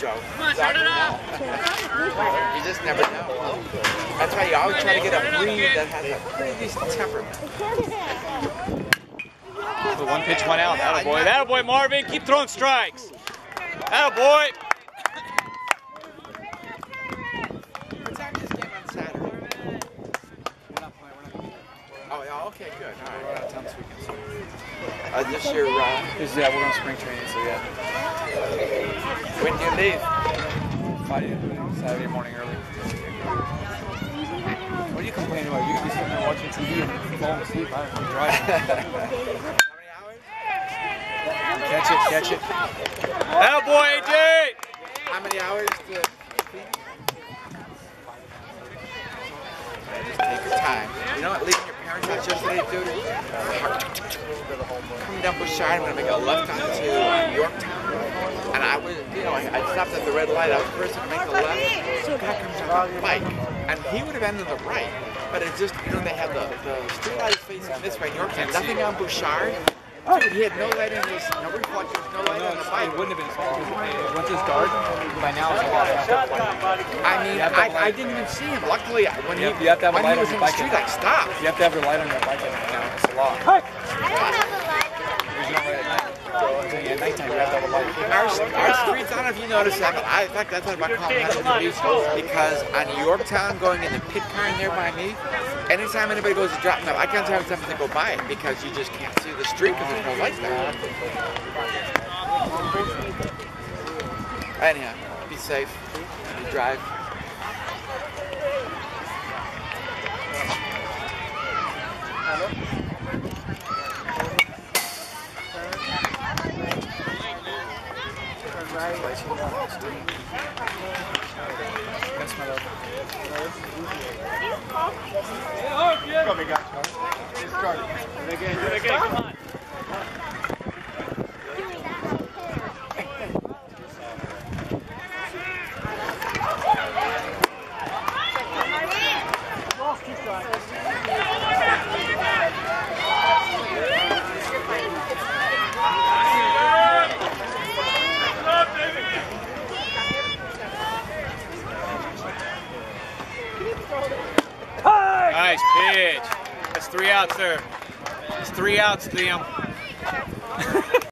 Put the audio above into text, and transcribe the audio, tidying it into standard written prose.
Joe. Come on, start it up. You just never know. That's why you always try to get a breed that has a pretty decent temperament. The one pitch went out. That boy. That boy, Marvin. Keep throwing strikes. That boy. What time is this game on Saturday? We're not playing. We're not going to be there. Oh, yeah, okay, good. All We're right. out of town this weekend. So. This year, Yeah, we're on spring training, so yeah. when do you leave? Friday, Saturday morning early. What are you complaining about? You could be sitting there watching TV and falling asleep. I'm driving. How many hours? Catch it, catch it. That boy, AJ! How many hours to feed? Just take your time. You know what, leaving your parents' house yesterday, dude? Coming down Bushard, I'm going to make a left onto Yorktown. And I was, you know, I stopped at the red light. I was the first to make the left. So a guy comes on a bike. And he would have ended the right. But it's just, you know, they have the street lights facing this way in Yorktown. Nothing on Bushard. Dude, he had no light in his, no reflectors, no light on the bike. It wouldn't have been as far. Once it's dark, by now it's a lot. I mean, I didn't even see him. Luckily, when he You have to have a light was on in your the bike. street, I stopped. You have to have your light on your bike now. It's a lot. I don't have a light. There's no way at night. At nighttime, you have to have a light. Our streets, I don't know if you noticed that, but in fact, I thought about calling that the beach because on Yorktown going in the pit car near by me, anytime anybody goes to drop them off, I can't tell you something to go by it because you just can't see the street because there's no lights there. Anyhow, be safe. You drive. That's my love. Come on. Nice pitch. That's 3 outs there. It's 3 outs, Liam.